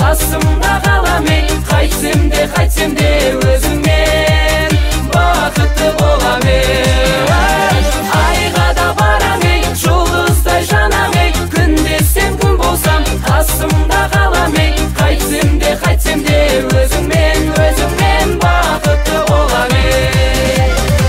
қасымда қалам ей, қайтсем де өзіңмен бақытты болам ей. Айға да барам ей, жұлдыздай жанам ей, күнде сен күн болсам қасымда қалам ей, қайтсем де өзіңмен бақытты болам ей.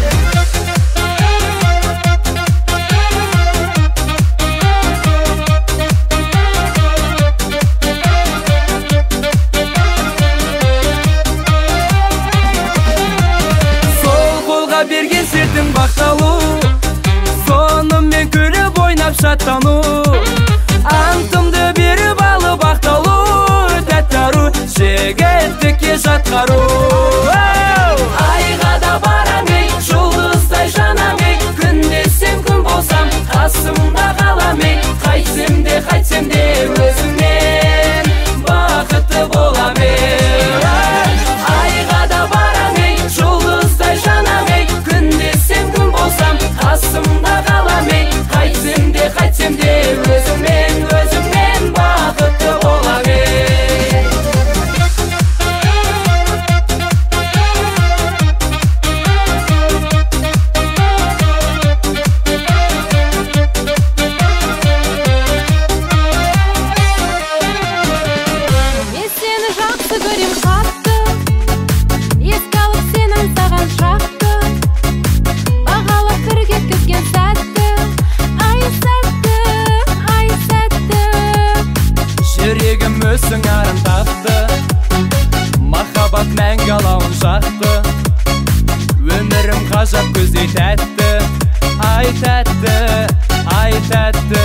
Берген сертің бақталу, сонымен күліп ойнап шаттану, антымды беріп алып ақталу, тәтті ару жігіттікке жатқару. Айға да барам ей, жұлдыздай жанам ей, күнде сен күн болсам қасымда қалам ей, қайтсем де өзіңмен бақытты болам ей. Айға да барам ей, жұлдыздай жанам ей, күнде сен күн болсам қасымда қалам ей, қайтсем де өзіңмен бақытты болам ей. Мен сені жақсы көрем қатты, еске алып сенің саған шақты, бағалап бірге өткізген сәтті, ай сәтті. Жүрегім өсің арын тапты, махаббат мәңгі алауын жақты, өмірім ғажап көздей тәтті, ай тәтті.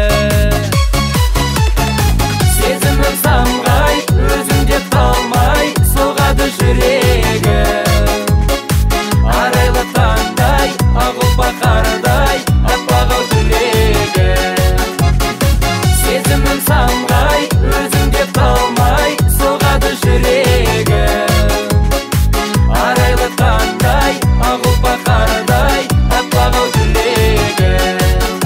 Сезімім самғай, өзіңде қалмай, соғады жүрегім. Арайлы таңдай, ағыл қардай, аппақ-ау тілегім. Сезімім самғай, өзіңде қалмай, соғады жүрегім. Арайлы таңдай, ағыл қардай, аппақ-ау тілегім.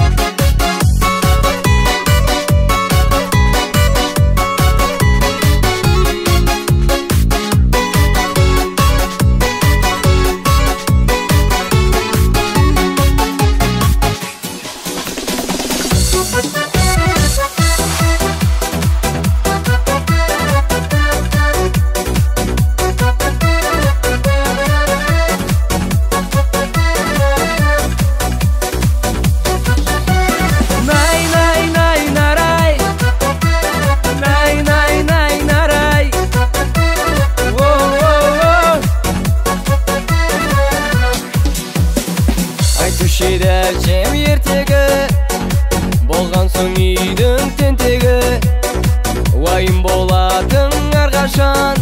Әжем ертегі болған соң үйдің тентегі, уайым болатын әрқашан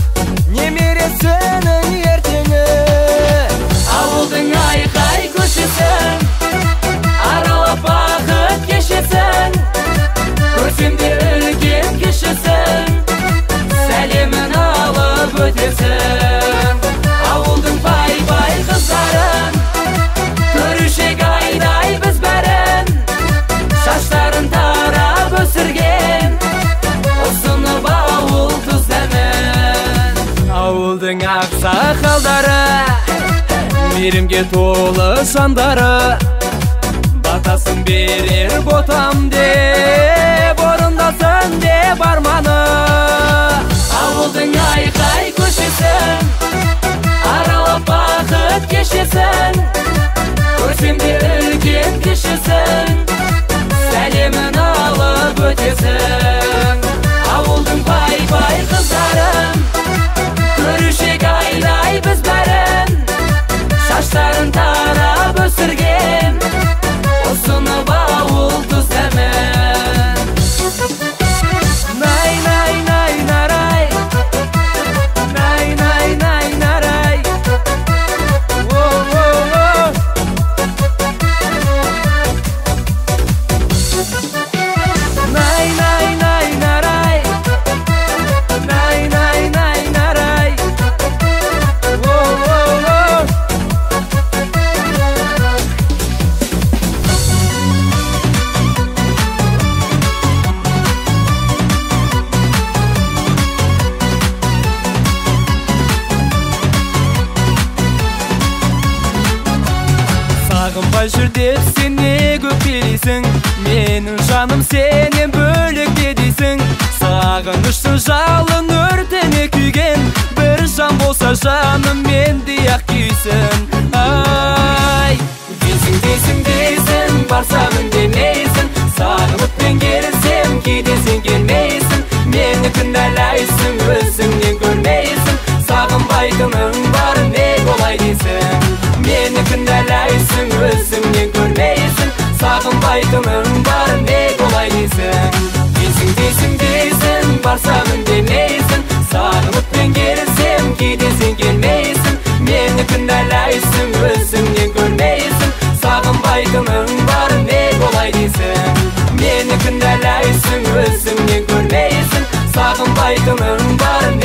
немересінің ертеңі. Ауылдың айқай көшесін аралап бақыт кешесін, көрсем де үлкен кішісін, сәлемін алып өтесін. Ауылдың бай-бай қыздарын көрушек айдай біз бәрін, шаштарын тарап өсірген, ұсынып ауыл тұз дәмін. Ауылдың ақсақалдары, мейірімге толы жандары, батасын берер ботам деп, орындасын деп арманы. Ауылдың айқай көшесін аралап бақыт кешесін, көрсем де үлкен кішісін, сәлемін алып өтесің. Ауылдың бай-бай қыздарын көрушек айдай біз бәрін, шаштарын тарап өсірген, ұсынып ауыл тұз дәмін. Най нарай, най нарай, жүр деп сен неге өкпелейсің? Менің жаным сенен бөлек дейсің. Сағыныштың жалын өртене күйген, бір жан болса жаным мендей-ақ күйсін. Ай, дейсің, барсам үндемейсің. Сағыныппен келсем, кейде сен келмейсің. Мені кінәлайсың, өзіңнен көрмейсің. Сағынбайтының бар, не болай дейсің? Мені кінәлайсың, өзіңнен көрмейсің. Сағынбайтының бар, не болай дейсің? Дейсің, барсам үндемейсің. Сағыныппен келсем, кейде сен келмейсің. Мені кінәлайсың, өзіңнен көрмейсің. Сағынбайтының бар, не болай дейсің? Мені кінәлайсың, өзіңнен көрмейсің. Сағынбайтының бар,